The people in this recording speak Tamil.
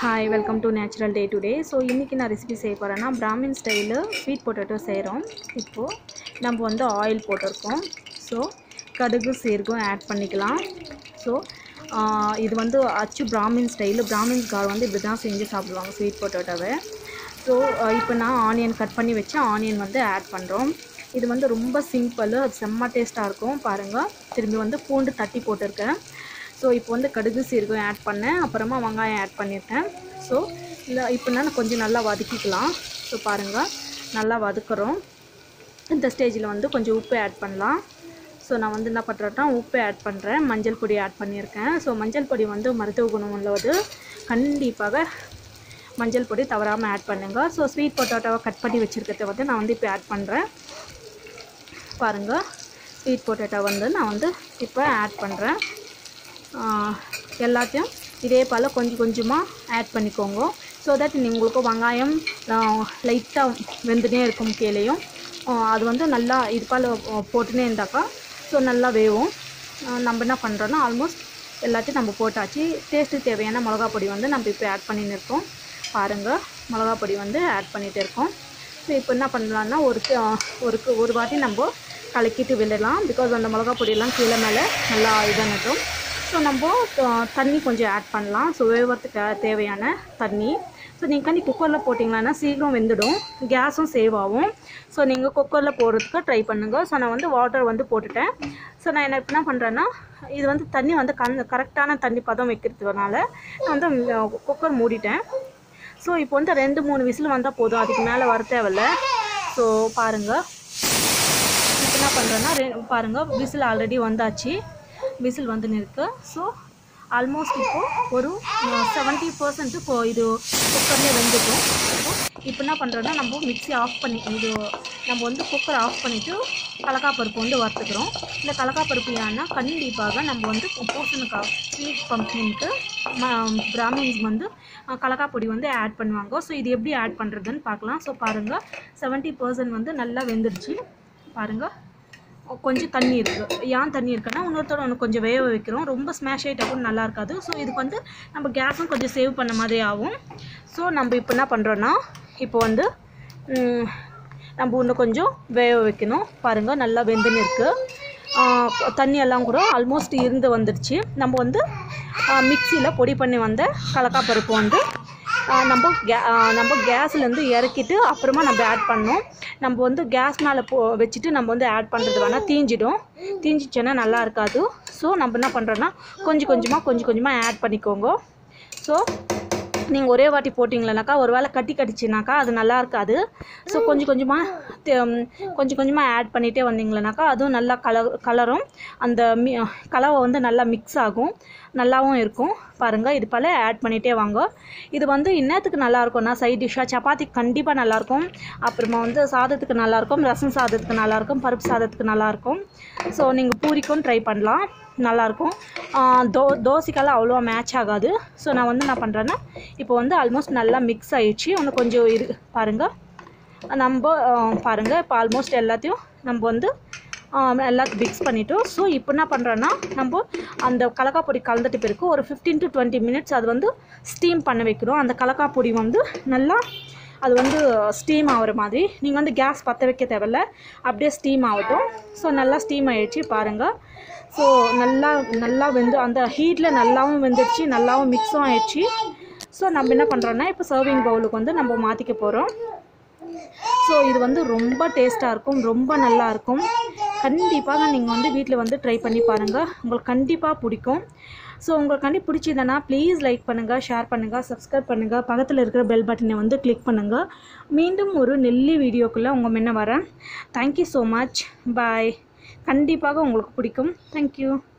Hi, welcome to Natural Day Today. So, இன்னைக்கு நான் ரெசிபி செய்ய போறேன்னா பிராமின் ஸ்டைல்ல ஸ்வீட் பொட்டேட்டோ செய்றோம். இப்போ நம்ம வந்து ஆயில் போட்டுறோம். ஸோ கடுகு சீரகம் ஆட் பண்ணிக்கலாம். ஸோ இது வந்து அச்சு பிராமின் ஸ்டைல். பிராமின்ஸ்கார் வந்து இப்படி தான் செஞ்சு சாப்பிடுவாங்க ஸ்வீட் பொட்டேட்டோவை. ஸோ இப்போ நான் ஆனியன் கட் பண்ணி வச்சு ஆனியன் வந்து ஆட் பண்ணுறோம். இது வந்து ரொம்ப சிம்பிள், அது செம்ம டேஸ்ட்டாக இருக்கும். பாருங்கள், திரும்பி வந்து பூண்டு தட்டி போட்டிருக்கேன். ஸோ இப்போ வந்து கடுகு சீரகம் ஆட் பண்ணேன், அப்புறமா வெங்காயம் ஆட் பண்ணியிருக்கேன். ஸோ இப்போ நான் கொஞ்சம் நல்லா வதக்கிக்கலாம். ஸோ பாருங்கள், நல்லா வதக்குறோம். இந்த ஸ்டேஜில் வந்து கொஞ்சம் உப்பு ஆட் பண்ணலாம். ஸோ நான் வந்து என்ன பண்ணுறேன்னா உப்பு ஆட் பண்ணுறேன், மஞ்சள் பொடி ஆட் பண்ணியிருக்கேன். ஸோ மஞ்சள் பொடி வந்து மருத்துவ குணம் உள்ளது, கண்டிப்பாக மஞ்சள் பொடி தவறாமல் ஆட் பண்ணுங்கள். ஸோ ஸ்வீட் பொட்டேட்டோவை கட் பண்ணி வச்சுருக்கிறத வந்து நான் வந்து இப்போ ஆட் பண்ணுறேன். பாருங்கள், ஸ்வீட் பொட்டேட்டோ வந்து நான் வந்து இப்போ ஆட் பண்ணுறேன். எல்லாத்தையும் இதே போல் கொஞ்சம் கொஞ்சமாக ஆட் பண்ணிக்கோங்க. ஸோ தட் உங்களுக்கு வெங்காயம் லைட்டாக வெந்துனே இருக்கும் கீழேயும். அது வந்து நல்லா இது போல் போட்டுனே இருந்தாக்கா ஸோ நல்லா வேவும். நம்ம என்ன பண்ணுறோன்னா ஆல்மோஸ்ட் எல்லாத்தையும் நம்ம போட்டாச்சு. டேஸ்ட்டுக்கு தேவையான மிளகா பொடி வந்து நம்ம இப்போ ஆட் பண்ணின்னு இருக்கோம். பாருங்கள், மிளகா பொடி வந்து ஆட் பண்ணிகிட்டு இருக்கோம். ஸோ இப்போ என்ன பண்ணலான்னா ஒரு வாட்டி நம்ம கலக்கிட்டு விடலாம். பிகாஸ் அந்த மிளகா பொடியெல்லாம் கீழே மேலே நல்லா இதானட்டும். ஸோ நம்ம தண்ணி கொஞ்சம் ஆட் பண்ணலாம். ஸோ வேவறதுக்கு தேவையான தண்ணி. ஸோ நீங்கள் குக்கரில் போட்டிங்கன்னா சீக்கிரம் வெந்துடும், கேஸும் சேவ் ஆகும். ஸோ நீங்கள் குக்கரில் போடுறதுக்கு ட்ரை பண்ணுங்கள். ஸோ நான் வந்து வாட்டர் வந்து போட்டுட்டேன். ஸோ நான் என்ன பண்ணுறேன்னா இது வந்து தண்ணி வந்து கரெக்டான தண்ணி பதம் வைக்கிறதுனால நான் வந்து குக்கர் மூடிட்டேன். ஸோ இப்போ வந்து 2-3 விசில் வந்தால் போதும், அதுக்கு மேலே வர தேவையில்லை. ஸோ பாருங்கள், இப்போ என்ன பண்ணுறேன்னா பாருங்கள், விசில் ஆல்ரெடி வந்தாச்சு, விசில் வந்துன்னு இருக்குது. ஸோ ஆல்மோஸ்ட் இப்போது ஒரு 70% இப்போ இது குக்கர்லேயே வெந்துட்டோம். இப்போ என்ன பண்ணுறோன்னா நம்ம மிக்ஸி ஆஃப் பண்ணி இது நம்ம வந்து குக்கர் ஆஃப் பண்ணிவிட்டு கடலைப்பருப்பு வந்து வறுத்துக்கிறோம். இந்த கடலைப்பருப்பு ஏன்னா கண்டிப்பாக நம்ம வந்து பூசணிக்காய் ஸ்வீட் பம்ப்கினுக்கு பிராமின்ஸ் வந்து கடலைப்பொடி வந்து ஆட் பண்ணுவாங்க. ஸோ இது எப்படி ஆட் பண்ணுறதுன்னு பார்க்கலாம். ஸோ பாருங்கள், 70% வந்து நல்லா வெந்துடுச்சு. பாருங்கள், கொஞ்சம் தண்ணி இருக்குது. ஏன் தண்ணி இருக்குன்னா இன்னொருத்தோட ஒன்று கொஞ்சம் வேக வைக்கிறோம். ரொம்ப ஸ்மாஷ் ஆகிட்டா கூட நல்லா இருக்காது. ஸோ இதுக்கு வந்து நம்ம கேஸும் கொஞ்சம் சேவ் பண்ண மாதிரி ஆகும். ஸோ நம்ம இப்போ என்ன பண்ணுறோன்னா இப்போ வந்து நம்ம இன்னும் கொஞ்சம் வேக வைக்கணும். பாருங்கள், நல்லா வெந்துன்னு இருக்குது. தண்ணியெல்லாம் கூட ஆல்மோஸ்ட் இருந்து வந்துடுச்சு. நம்ம வந்து மிக்சியில் பொடி பண்ணி வந்த கடலைப்பருப்பு வந்து நம்ம கேஸ்லேருந்து இறக்கிட்டு அப்புறமா நம்ம ஆட் பண்ணோம். நம்ம வந்து கேஸ் மேலே வச்சுட்டு நம்ம வந்து ஆட் பண்ணுறது வேணால் தீஞ்சிச்சேன்னா நல்லா இருக்காது. ஸோ நம்ம என்ன பண்ணுறோன்னா கொஞ்சம் கொஞ்சமாக ஆட் பண்ணிக்கோங்க. ஸோ நீங்கள் ஒரே வாட்டி போட்டிங்களேனாக்கா ஒரு வேளை கட்டிச்சுனாக்கா அது நல்லா இருக்காது. ஸோ கொஞ்சம் கொஞ்சமாக ஆட் பண்ணிகிட்டே வந்தீங்களேனாக்கா அதுவும் நல்லா கலரும், அந்த கலவை வந்து நல்லா மிக்ஸ் ஆகும், நல்லாவும் இருக்கும். பாருங்கள், இது போல் ஆட் பண்ணிகிட்டே வாங்க. இது வந்து இன்னத்துக்கு நல்லாயிருக்கும்னா சைட் டிஷ்ஷாக சப்பாத்திக்கு கண்டிப்பாக நல்லாயிருக்கும். அப்புறமா வந்து சாதத்துக்கு நல்லாயிருக்கும், ரசம் சாதத்துக்கு நல்லாயிருக்கும், பருப்பு சாதத்துக்கு நல்லாயிருக்கும். ஸோ நீங்கள் பூரிக்கும் ட்ரை பண்ணலாம், நல்லாயிருக்கும். தோசைக்கெல்லாம் அவ்வளோவா மேட்ச் ஆகாது. ஸோ நான் வந்து என்ன பண்ணுறேன்னா இப்போ வந்து ஆல்மோஸ்ட் நல்லா மிக்ஸ் ஆகிடுச்சு. இன்னும் கொஞ்சம் பாருங்கள், பாருங்கள் இப்போ ஆல்மோஸ்ட் எல்லாத்தையும் நம்ம வந்து எல்லாத்தையும் மிக்ஸ் பண்ணிவிட்டோம். ஸோ இப்போ என்ன பண்ணுறோன்னா நம்ம அந்த கடலைப்பொடி கலந்துட்டு பிறகு ஒரு 15 to 20 minutes அது வந்து ஸ்டீம் பண்ண வைக்கிறோம். அந்த கடலைப்பொடி வந்து நல்லா அது வந்து ஸ்டீம் ஆகிற மாதிரி. நீங்கள் வந்து கேஸ் பற்ற வைக்க தேவையில்ல, அப்படியே ஸ்டீம் ஆகட்டும். ஸோ நல்லா ஸ்டீம் ஆகிடுச்சு பாருங்கள். ஸோ நல்லா வெந்து அந்த ஹீட்டில் நல்லாவும் வெந்துடுச்சு, நல்லாவும் மிக்ஸும் ஆகிடுச்சு. ஸோ நம்ம என்ன பண்ணுறோன்னா இப்போ சர்விங் பவுலுக்கு வந்து நம்ம மாற்றிக்க போகிறோம். ஸோ இது வந்து ரொம்ப டேஸ்ட்டாக இருக்கும், ரொம்ப நல்லாயிருக்கும். கண்டிப்பாக நீங்கள் வந்து வீட்டில் வந்து ட்ரை பண்ணி பாருங்கள், உங்களுக்கு கண்டிப்பாக பிடிக்கும். ஸோ உங்களுக்கு பிடிச்சதுன்னா ப்ளீஸ் லைக் பண்ணுங்கள், ஷேர் பண்ணுங்கள், சப்ஸ்கிரைப் பண்ணுங்கள், பக்கத்தில் இருக்கிற பெல் பட்டனை வந்து கிளிக் பண்ணுங்கள். மீண்டும் ஒரு நெல்லி வீடியோக்குள்ளே உங்கள் முன்ன வரேன். Thank you so much, bye. கண்டிப்பாக உங்களுக்கு பிடிக்கும். தேங்க்யூ.